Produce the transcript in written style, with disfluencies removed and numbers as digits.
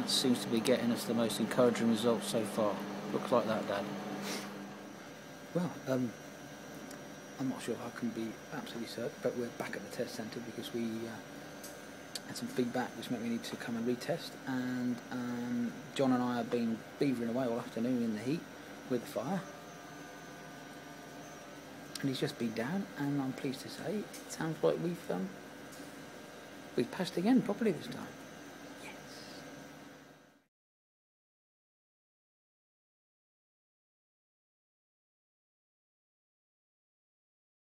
seems to be getting us the most encouraging results so far. Looks like that, Dad. Well, I'm not sure if I can be absolutely certain, but we're back at the test centre because we had some feedback which meant we need to come and retest, and John and I have been beavering away all afternoon in the heat with the fire, and he's just been down, and I'm pleased to say it sounds like we've passed again properly this time.